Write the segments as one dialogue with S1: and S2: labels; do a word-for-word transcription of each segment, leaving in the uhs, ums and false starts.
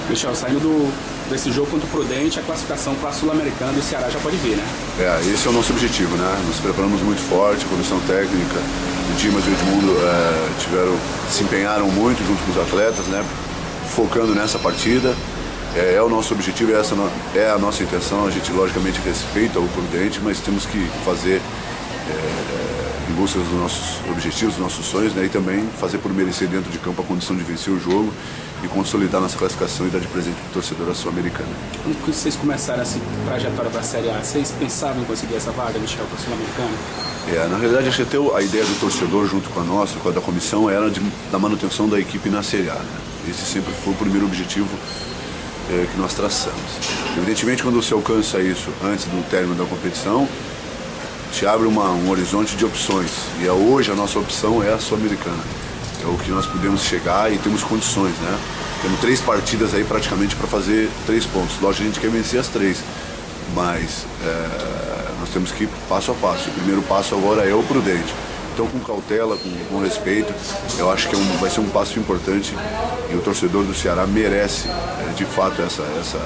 S1: Michel, saindo do, desse jogo contra o Prudente, a classificação para a Sul-Americana do Ceará já pode vir, né?
S2: É, esse é o nosso objetivo, né? Nos preparamos muito forte, a comissão técnica, o Dimas e o Edmundo é, tiveram, se empenharam muito junto com os atletas, né? Focando nessa partida. É, é o nosso objetivo, essa é a nossa intenção. A gente logicamente respeita o Prudente, mas temos que fazer é, em busca dos nossos objetivos, dos nossos sonhos, né? E também fazer por merecer dentro de campo a condição de vencer o jogo e consolidar nossa classificação e dar de presente para o torcedor da Sul-Americana.
S1: Quando vocês começaram essa trajetória para a Série A, vocês pensavam em conseguir essa vaga, Michel, para a Sul-Americana?
S2: É, na realidade, acho que até a ideia do torcedor junto com a nossa, com a da comissão, era de, da manutenção da equipe na Série A, né? Esse sempre foi o primeiro objetivo é, que nós traçamos. Evidentemente, quando você alcança isso antes do término da competição, te abre uma, um horizonte de opções. E hoje a nossa opção é a Sul-Americana. É o que nós podemos chegar e temos condições, né? Temos três partidas aí praticamente para fazer três pontos. Lógico, a gente quer vencer as três, mas é, nós temos que ir passo a passo. O primeiro passo agora é o Prudente. Então, com cautela, com, com respeito, eu acho que é um, vai ser um passo importante e o torcedor do Ceará merece, é, de fato, essa, essa,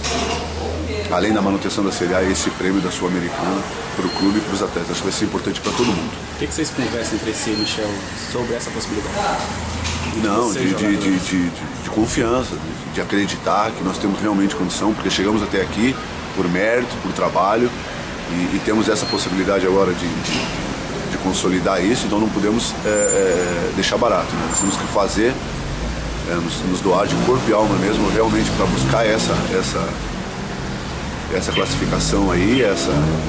S2: além da manutenção da Série A, esse prêmio da Sul-Americana para o clube e para os atletas. Acho que vai ser importante para todo mundo.
S1: O que, que vocês conversam entre si, Michel, sobre essa possibilidade?
S2: Não, de, de, de, de, de confiança, de, de acreditar que nós temos realmente condição, porque chegamos até aqui por mérito, por trabalho e, e temos essa possibilidade agora de, de, de consolidar isso, então não podemos é, é, deixar barato, né? Nós temos que fazer, é, nos, nos doar de corpo e alma mesmo, realmente para buscar essa, essa, essa classificação aí, essa...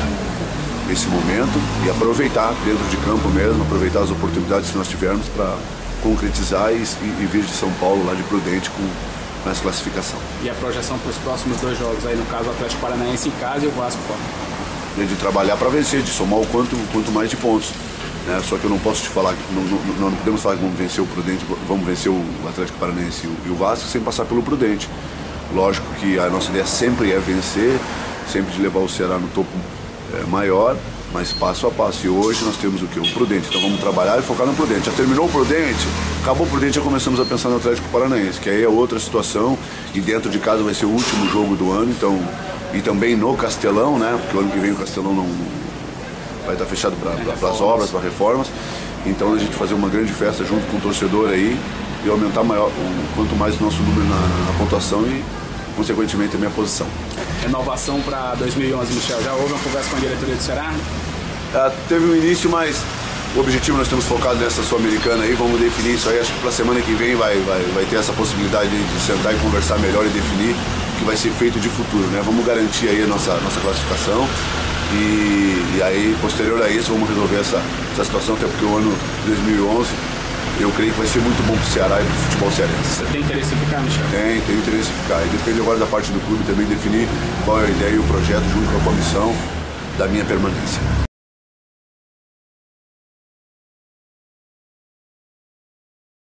S2: esse momento e aproveitar dentro de campo mesmo, aproveitar as oportunidades que nós tivermos para concretizar e, e, e vir de São Paulo, lá de Prudente, com, com essa classificação.
S1: E a projeção para os próximos dois jogos aí, no caso o Atlético Paranaense em casa e o Vasco fora?
S2: É de trabalhar para vencer, de somar o quanto, quanto mais de pontos. Né? Só que eu não posso te falar, não, não, não podemos falar que vamos vencer o Prudente, vamos vencer o Atlético Paranaense e o, e o Vasco sem passar pelo Prudente. Lógico que a nossa ideia sempre é vencer, sempre de levar o Ceará no topo é, maior, mas passo a passo. E hoje nós temos o que? O Prudente. Então vamos trabalhar e focar no Prudente. Já terminou o Prudente, acabou o Prudente, já começamos a pensar no Atlético Paranaense, que aí é outra situação e dentro de casa vai ser o último jogo do ano, então, e também no Castelão, né? Porque o ano que vem o Castelão não, vai estar fechado para as obras, para reformas. Então a gente fazer uma grande festa junto com o torcedor aí e aumentar maior, o, quanto mais o nosso número na, na pontuação e consequentemente a minha posição.
S1: Renovação para dois mil e onze, Michel. Já houve uma conversa com a diretoria do Ceará?
S2: É, teve um início, mas o objetivo nós temos focado nessa Sul-Americana aí, vamos definir isso aí. Acho que para a semana que vem vai, vai, vai ter essa possibilidade de sentar e conversar melhor e definir o que vai ser feito de futuro, né? Vamos garantir aí a nossa, nossa classificação e, e aí, posterior a isso, vamos resolver essa, essa situação, até porque o ano dois mil e onze eu creio que vai ser muito bom para o Ceará e para o futebol cearense.
S1: Você tem interesse em ficar, Michel?
S2: Tem, tem interesse em ficar. E depende agora da parte do clube também definir qual é a ideia e o projeto junto com a comissão da minha permanência.